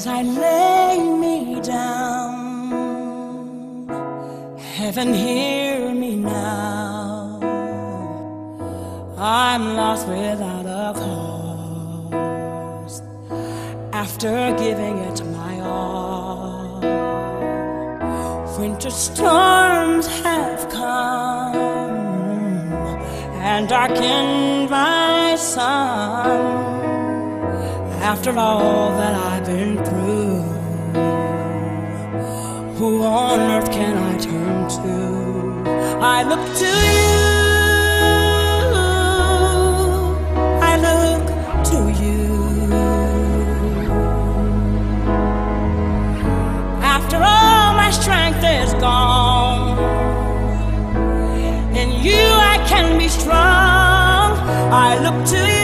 as I lay me down. Heaven, hear me now. I'm lost without a cause after giving it my all. Winter storms have come and darkened my sun. After all that I've been through, who on earth can I turn to? I look to you, I look to you. After all my strength is gone, in you I can be strong. I look to you.